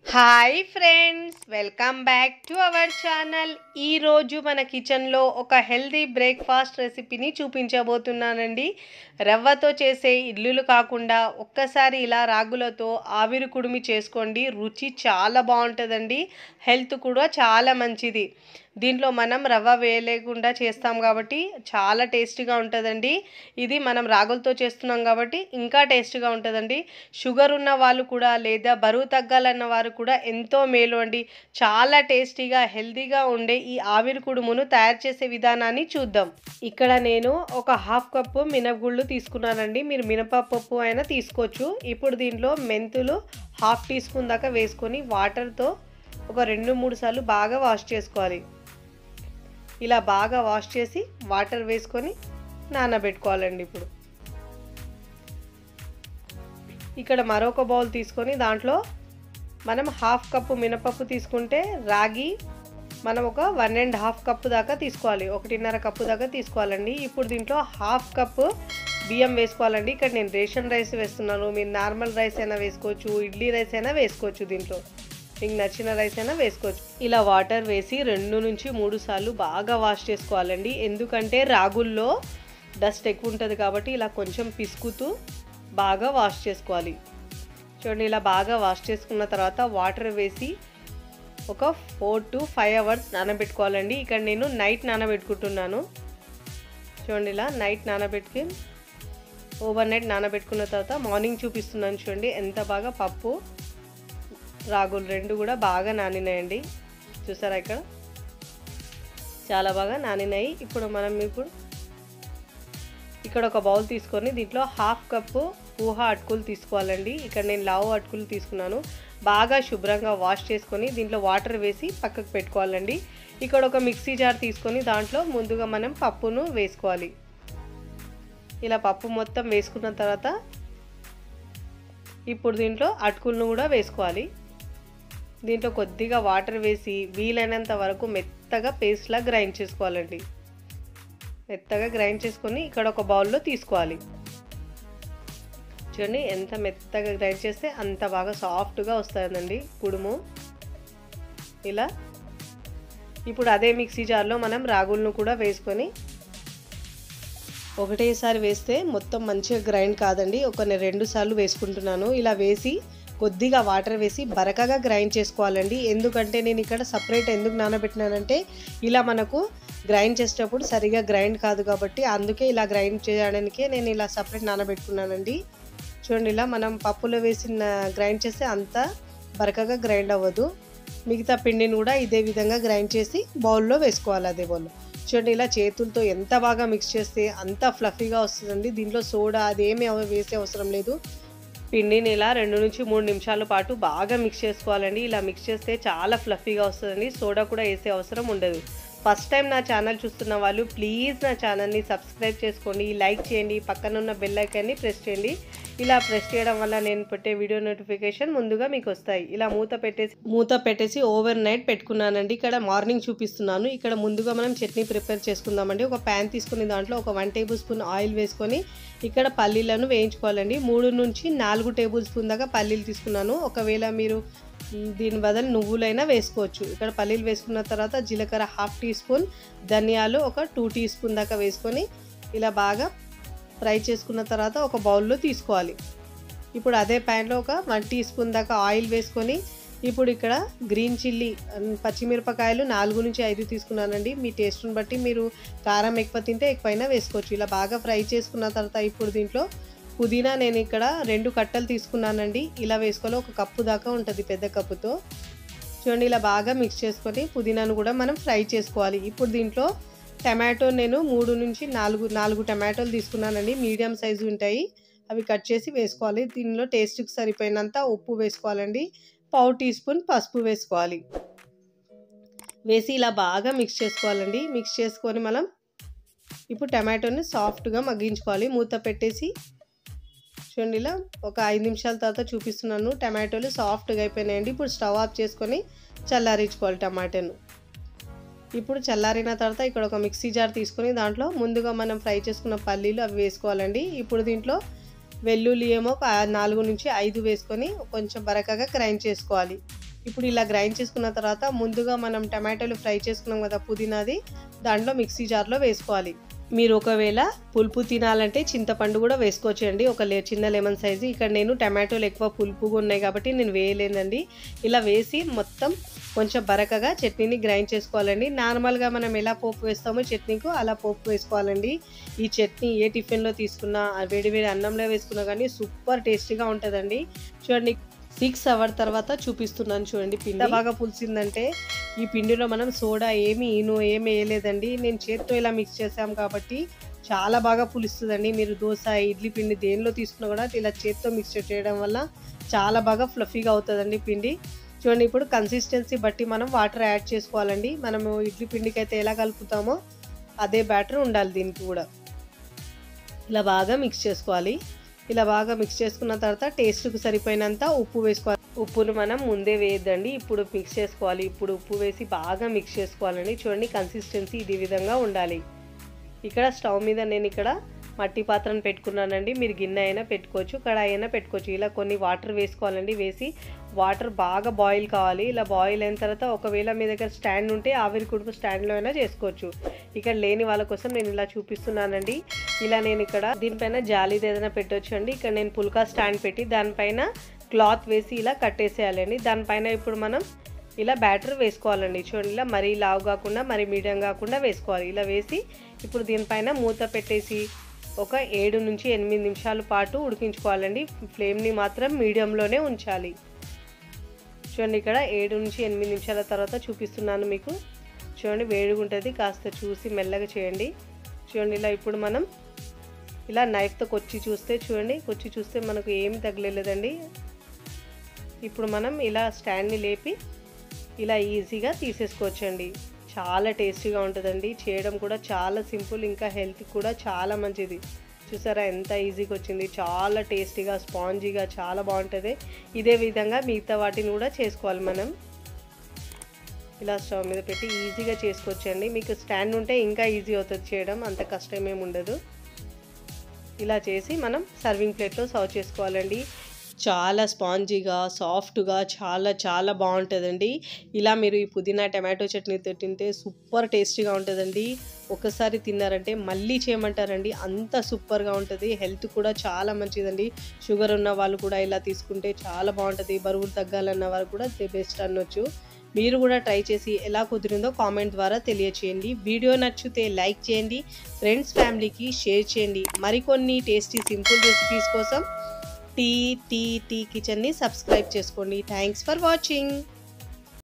Hi friends, welcome back to our channel. ఈరోజు మన కిచెన్లో ఒక హెల్దీ బ్రేక్ఫాస్ట్ రెసిపీని చూపించబోతున్నానండి. రవ్వతో చేసే ఇడ్లీలు కాకుండా ఒక్కసారి ఇలా రాగులతో ఆవిరి కుడుమి చేసుకోండి. రుచి చాలా బాగుంటుందండి, హెల్త్ కూడా చాలా మంచిది. దీంట్లో మనం రవ్వ వేయలేకుండా చేస్తాం కాబట్టి చాలా టేస్టీగా ఉంటుందండి. ఇది మనం రాగులతో చేస్తున్నాం కాబట్టి ఇంకా టేస్టీగా ఉంటుందండి. షుగర్ ఉన్న వాళ్ళు కూడా లేదా బరువు తగ్గాలన్న వారు కూడా ఎంతో మేలు అండి. చాలా టేస్టీగా హెల్తీగా ఉండే ఈ ఆవిరి కుడుమును తయారు చేసే విధానాన్ని చూద్దాం. ఇక్కడ నేను ఒక హాఫ్ కప్పు మినపగుళ్ళు తీసుకున్నానండి. మీరు మినపప్పు అయినా తీసుకోవచ్చు. ఇప్పుడు దీంట్లో మెంతులు హాఫ్ టీ స్పూన్ దాకా వేసుకొని వాటర్తో ఒక 2-3 సార్లు బాగా వాష్ చేసుకోవాలి. ఇలా బాగా వాష్ చేసి వాటర్ వేసుకొని నానబెట్టుకోవాలండి. ఇక్కడ మరొక బౌల్ తీసుకొని దాంట్లో మనం హాఫ్ కప్పు మినపప్పు తీసుకుంటే రాగి మనం ఒక 1.5 కప్పు దాకా తీసుకోవాలి. 1.5 కప్పు దాకా తీసుకోవాలండి. ఇప్పుడు దీంట్లో హాఫ్ కప్పు బియ్యం వేసుకోవాలండి. ఇక్కడ నేను రేషన్ రైస్ వేస్తున్నాను. మీరు నార్మల్ రైస్ అయినా వేసుకోవచ్చు, ఇడ్లీ రైస్ అయినా వేసుకోవచ్చు. దీంట్లో మీకు నచ్చిన రైస్ అయినా వేసుకోవచ్చు. ఇలా వాటర్ వేసి 2-3 సార్లు బాగా వాష్ చేసుకోవాలండి. ఎందుకంటే రాగుల్లో డస్ట్ ఎక్కువ ఉంటుంది కాబట్టి ఇలా కొంచెం పిసుకుతూ బాగా వాష్ చేసుకోవాలి. చూడండి, ఇలా బాగా వాష్ చేసుకున్న తర్వాత వాటర్ వేసి ఒక 4 to 5 అవర్స్ నానబెట్టుకోవాలండి. ఇక్కడ నేను నైట్ నానబెట్టుకుంటున్నాను. చూడండి, ఇలా నైట్ నానబెట్టుకి ఓవర్ నైట్ నానబెట్టుకున్న తర్వాత మార్నింగ్ చూపిస్తున్నాను. చూడండి ఎంత బాగా పప్పు రాగులు రెండు కూడా బాగా నానినాయండి. చూసారా, చాలా బాగా నానినాయి. ఇప్పుడు మనం ఇక్కడ ఒక బౌల్ తీసుకొని దీంట్లో హాఫ్ కప్పు ఊహ అటుకులు తీసుకోవాలండి. ఇక్కడ నేను లావు అటుకులు తీసుకున్నాను. బాగా శుభ్రంగా వాష్ చేసుకొని దీంట్లో వాటర్ వేసి పక్కకు పెట్టుకోవాలండి. ఇక్కడ ఒక మిక్సీ జార్ తీసుకొని దాంట్లో ముందుగా మనం పప్పును వేసుకోవాలి. ఇలా పప్పు మొత్తం వేసుకున్న తర్వాత ఇప్పుడు దీంట్లో అటుకులను కూడా వేసుకోవాలి. దీంట్లో కొద్దిగా వాటర్ వేసి వీలైనంత వరకు మెత్తగా పేస్ట్లా గ్రైండ్ చేసుకోవాలండి. మెత్తగా గ్రైండ్ చేసుకొని ఇక్కడ ఒక బౌల్లో తీసుకోవాలి. చూడండి ఎంత మెత్తగా గ్రైండ్ చేస్తే అంత బాగా సాఫ్ట్గా వస్తుందండి కుడుము. ఇలా ఇప్పుడు అదే మిక్సీ జార్లో మనం రాగులను కూడా వేసుకొని ఒకటేసారి వేస్తే మొత్తం మంచిగా గ్రైండ్ కాదండి. ఒక 2 సార్లు వేసుకుంటున్నాను. ఇలా వేసి కొద్దిగా వాటర్ వేసి బరకగా గ్రైండ్ చేసుకోవాలండి. ఎందుకంటే నేను ఇక్కడ సపరేట్ ఎందుకు నానబెట్టినానంటే ఇలా మనకు గ్రైండ్ చేసేటప్పుడు సరిగా గ్రైండ్ కాదు కాబట్టి అందుకే ఇలా గ్రైండ్ చేయడానికే నేను ఇలా సపరేట్ నానబెట్టుకున్నానండి. చూడండి, ఇలా మనం పప్పులో వేసిన గ్రైండ్ చేస్తే అంత బరకగా గ్రైండ్ అవ్వదు. మిగతా పిండిని కూడా ఇదే విధంగా గ్రైండ్ చేసి బౌల్లో వేసుకోవాలి. అదే బౌల్లో చూడండి, ఇలా చేతులతో ఎంత బాగా మిక్స్ చేస్తే అంత ఫ్లఫీగా వస్తుందండి. దీంట్లో సోడా అదేమీ వేసే అవసరం లేదు. పిండిని ఇలా 2-3 నిమిషాల పాటు బాగా మిక్స్ చేసుకోవాలండి. ఇలా మిక్స్ చేస్తే చాలా ఫ్లఫీగా వస్తుందండి. సోడా కూడా వేసే అవసరం ఉండదు. ఫస్ట్ టైం నా ఛానల్ చూస్తున్న వాళ్ళు ప్లీజ్ నా ఛానల్ని సబ్స్క్రైబ్ చేసుకోండి, లైక్ చేయండి, పక్కన ఉన్న బెల్ ఐకాన్ని ప్రెస్ చేయండి. ఇలా ప్రెస్ చేయడం వల్ల నేను పెట్టే వీడియో నోటిఫికేషన్ ముందుగా మీకు వస్తాయి. ఇలా మూత పెట్టేసి ఓవర్ నైట్ పెట్టుకున్నానండి. ఇక్కడ మార్నింగ్ చూపిస్తున్నాను. ఇక్కడ ముందుగా మనం చట్నీ ప్రిపేర్ చేసుకుందామండి. ఒక ప్యాన్ తీసుకుని దాంట్లో ఒక 1 టేబుల్ స్పూన్ ఆయిల్ వేసుకొని ఇక్కడ పల్లీలను వేయించుకోవాలండి. 3-4 టేబుల్ స్పూన్ దాకా పల్లీలు తీసుకున్నాను. ఒకవేళ మీరు దీని బదులు నువ్వులైనా వేసుకోవచ్చు. ఇక్కడ పల్లీలు వేసుకున్న తర్వాత జీలకర్ర హాఫ్ టీ స్పూన్, ధనియాలు ఒక 2 టీ స్పూన్ దాకా వేసుకొని ఇలా బాగా ఫ్రై చేసుకున్న తర్వాత ఒక బౌల్లో తీసుకోవాలి. ఇప్పుడు అదే ప్యాన్లో ఒక 1 టీ స్పూన్ దాకా ఆయిల్ వేసుకొని ఇప్పుడు ఇక్కడ గ్రీన్ చిల్లీ పచ్చిమిరపకాయలు 4-5 తీసుకున్నానండి. మీ టేస్ట్ని బట్టి మీరు కారం ఎక్కువ తింటే ఎక్కువైనా వేసుకోవచ్చు. ఇలా బాగా ఫ్రై చేసుకున్న తర్వాత ఇప్పుడు దీంట్లో పుదీనా నేను ఇక్కడ 2 కట్టలు తీసుకున్నానండి. ఇలా వేసుకోవాలి. 1 కప్పు దాకా ఉంటుంది పెద్ద కప్పుతో. చూడండి, ఇలా బాగా మిక్స్ చేసుకొని పుదీనాను కూడా మనం ఫ్రై చేసుకోవాలి. ఇప్పుడు దీంట్లో టమాటో నేను 3-4 టమాటోలు తీసుకున్నానండి. మీడియం సైజు ఉంటాయి. అవి కట్ చేసి వేసుకోవాలి. దీనిలో టేస్ట్కి సరిపోయినంత ఉప్పు వేసుకోవాలండి. 1/4 టీ స్పూన్ పసుపు వేసుకోవాలి. వేసి ఇలా బాగా మిక్స్ చేసుకోవాలండి. మిక్స్ చేసుకొని మనం ఇప్పుడు టమాటోని సాఫ్ట్గా మగ్గించుకోవాలి. మూత పెట్టేసి చూడండి, ఇలా ఒక 5 నిమిషాల తర్వాత చూపిస్తున్నాను. టమాటోలు సాఫ్ట్గా అయిపోయినాయండి. ఇప్పుడు స్టవ్ ఆఫ్ చేసుకొని చల్లారించుకోవాలి టమాటాను. ఇప్పుడు చల్లారిన తర్వాత ఇక్కడ ఒక మిక్సీ జార్ తీసుకొని దాంట్లో ముందుగా మనం ఫ్రై చేసుకున్న పల్లీలు అవి వేసుకోవాలండి. ఇప్పుడు దీంట్లో వెల్లుల్లి ఏమో 4-5 వేసుకొని కొంచెం బరకగా గ్రైండ్ చేసుకోవాలి. ఇప్పుడు ఇలా గ్రైండ్ చేసుకున్న తర్వాత ముందుగా మనం టమాటాలు ఫ్రై చేసుకున్నాం కదా పుదీనాది, దాంట్లో మిక్సీ జార్లో వేసుకోవాలి. మీరు ఒకవేళ పులుపు తినాలంటే చింతపండు కూడా వేసుకోవచ్చండి, ఒక చిన్న లెమన్ సైజు. ఇక్కడ నేను టమాటోలు ఎక్కువ పులుపుగా ఉన్నాయి కాబట్టి నేను వేయలేదండి. ఇలా వేసి మొత్తం కొంచెం బరకగా చట్నీని గ్రైండ్ చేసుకోవాలండి. నార్మల్గా మనం ఎలా పోపు వేస్తామో చట్నీకు అలా పోపు వేసుకోవాలండి. ఈ చట్నీ ఏ టిఫిన్లో తీసుకున్నా, వేడి వేడి అన్నంలో వేసుకున్నా కానీ సూపర్ టేస్టీగా ఉంటుందండి. చూడండి 6 hours తర్వాత చూపిస్తున్నాను చూడండి. పిండి బాగా పులిసిందంటే ఈ పిండిలో మనం సోడా ఏమి వేయలేదండి. నేను చేత్తో ఇలా మిక్స్ చేసాం కాబట్టి చాలా బాగా పులుస్తుందండి. మీరు దోశ, ఇడ్లీ పిండి దేనిలో తీసుకున్నా కూడా ఇలా చేత్తో మిక్స్ చేయడం వల్ల చాలా బాగా ఫ్లఫీగా అవుతుందండి పిండి. చూడండి ఇప్పుడు కన్సిస్టెన్సీ బట్టి మనం వాటర్ యాడ్ చేసుకోవాలండి. మనము ఇడ్లీ పిండికి అయితే ఎలా కలుపుతామో అదే బ్యాటర్ ఉండాలి దీనికి కూడా. ఇలా బాగా మిక్స్ చేసుకోవాలి. ఇలా బాగా మిక్స్ చేసుకున్న తర్వాత టేస్ట్కి సరిపోయినంత ఉప్పు వేసుకోవాలి. ఉప్పును మనం ముందే వేయద్దండి, ఇప్పుడు మిక్స్ చేసుకోవాలి. ఇప్పుడు ఉప్పు వేసి బాగా మిక్స్ చేసుకోవాలండి. చూడండి కన్సిస్టెన్సీ ఇది విధంగా ఉండాలి. ఇక్కడ స్టవ్ మీద నేను ఇక్కడ మట్టి పాత్రను పెట్టుకున్నానండి. మీరు గిన్నె అయినా పెట్టుకోవచ్చు, కడాయి అయినా పెట్టుకోవచ్చు. ఇలా కొన్ని వాటర్ వేసుకోవాలండి. వేసి వాటర్ బాగా బాయిల్ కావాలి. ఇలా బాయిల్ అయిన తర్వాత ఒకవేళ మీ దగ్గర స్టాండ్ ఉంటే ఆవిరి కుడుపు స్టాండ్లో అయినా చేసుకోవచ్చు. ఇక్కడ లేని వాళ్ళ కోసం నేను ఇలా చూపిస్తున్నానండి. ఇలా నేను ఇక్కడ దీనిపైన జాలీది ఏదైనా పెట్టవచ్చు అండి. ఇక్కడ నేను పుల్కా స్టాండ్ పెట్టి దానిపైన క్లాత్ వేసి ఇలా కట్టేసేయాలండి. దానిపైన ఇప్పుడు మనం ఇలా బ్యాటర్ వేసుకోవాలండి. చూడండి ఇలా మరీ లావు కాకుండా మరీ మీడియం కాకుండా వేసుకోవాలి. ఇలా వేసి ఇప్పుడు దీనిపైన మూత పెట్టేసి ఒక 7 నుంచి 8 నిమిషాల పాటు ఉడికించుకోవాలండి. ఫ్లేమ్ని మాత్రం మీడియంలోనే ఉంచాలి. చూడండి ఇక్కడ 7 నుంచి 8 నిమిషాల తర్వాత చూపిస్తున్నాను మీకు. చూడండి వేడిగా ఉంటుంది, కాస్త చూసి మెల్లగా చేయండి. చూడండి ఇలా ఇప్పుడు మనం ఇలా నైఫ్తో కొచ్చి చూస్తే మనకు ఏమి తగలేదండి. ఇప్పుడు మనం ఇలా స్టాండ్ని లేపి ఇలా ఈజీగా తీసేసుకోవచ్చండి. చాలా టేస్టీగా ఉంటుందండి. చేయడం కూడా చాలా సింపుల్, ఇంకా హెల్త్ కూడా చాలా మంచిది. చూసారా ఎంత ఈజీగా వచ్చింది, చాలా టేస్టీగా స్పాంజీగా చాలా బాగుంటుంది. ఇదే విధంగా మిగతా వాటిని కూడా చేసుకోవాలి మనం. ఇలా స్టవ్ మీద పెట్టి ఈజీగా చేసుకోవచ్చండి. మీకు స్టాండ్ ఉంటే ఇంకా ఈజీ అవుతుంది చేయడం, అంత కష్టమేమి ఉండదు. ఇలా చేసి మనం సర్వింగ్ ప్లేట్లో సర్వ్ చేసుకోవాలండి. చాలా స్పాంజీగా సాఫ్ట్గా చాలా బాగుంటుందండి. ఇలా మీరు ఈ పుదీనా టమాటో చట్నీతో తింటే సూపర్ టేస్టీగా ఉంటుందండి. ఒకసారి తిన్నారంటే మళ్ళీ చేయమంటారండి, అంత సూపర్గా ఉంటుంది. హెల్త్ కూడా చాలా మంచిదండి. షుగర్ ఉన్న వాళ్ళు కూడా ఇలా తీసుకుంటే చాలా బాగుంటుంది. బరువులు తగ్గాలన్న వారు కూడా ది బెస్ట్ అనొచ్చు. మీరు కూడా ట్రై చేసి ఎలా కుదిరిందో కామెంట్ ద్వారా తెలియచేయండి. వీడియో నచ్చితే లైక్ చేయండి, ఫ్రెండ్స్ ఫ్యామిలీకి షేర్ చేయండి. మరికొన్ని టేస్టీ సింపుల్ రెసిపీస్ కోసం టీ కిచెన్ని సబ్స్క్రైబ్ చేసుకోండి. Thanks for watching.